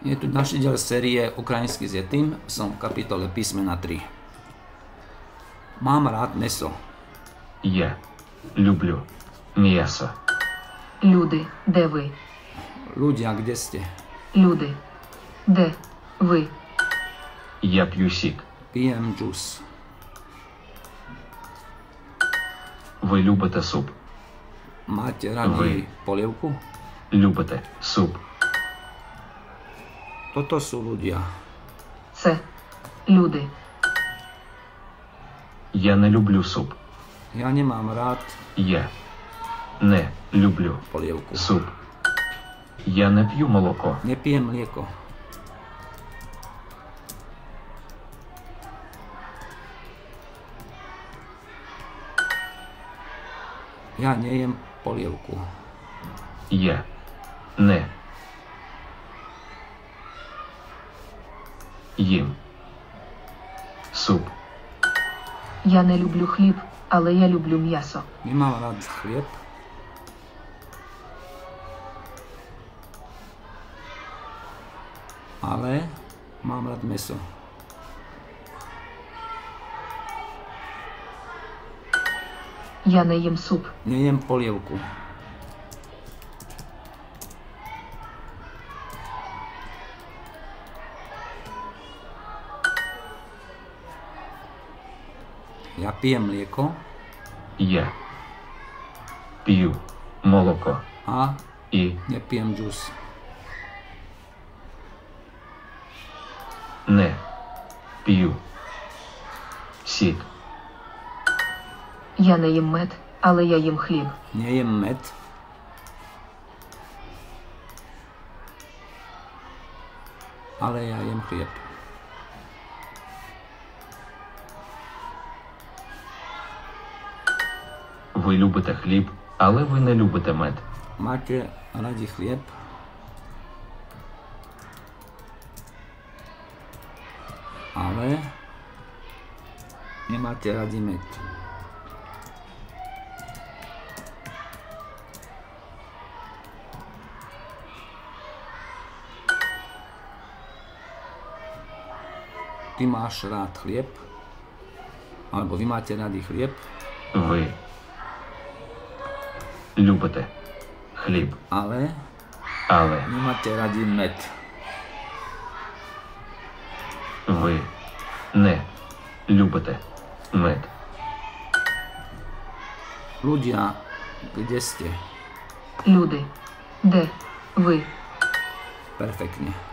Je tu ďalší diel série Ukrajinsky s Yetim, som v kapitole písmena 3. Mám rád meso. Я люблю м'ясо. Люди, де ви? Ľudia, kde ste? Люди, де ви? Я п'ю сік. Pijem džus. Ви любите суп. Máte radi Ви. polievku? Любите суп. Toto sú ľudia. Це люди. Я не люблю суп. Ja nemám rád Я не люблю polievku. суп. Я не п'ю молоко. Nepijem mlieko. Ja nejem polievku. Я не їм суп. Я не люблю хліб, але я люблю м'ясо. Nemám rád chlieb. Ale mám rád meso. Я не їм суп. Nejem polievku. Ja pijem mlieko Я п'ю молоко a і nepijem džus. не п'ю сік. Я не їм мед, але я їм хліб. Nejem med. Ale ja jem chlieb. Ви любите хліб, але ви не любите мед. Máte radi chlieb, ale nemáte radi med. Ty máš rád chlieb, alebo vy máte radi chlieb, Ви любите хліб, ale але nemáte radi med. ви не любите мед. Ľudia, kde ste? Люди, де ви? Perfektne.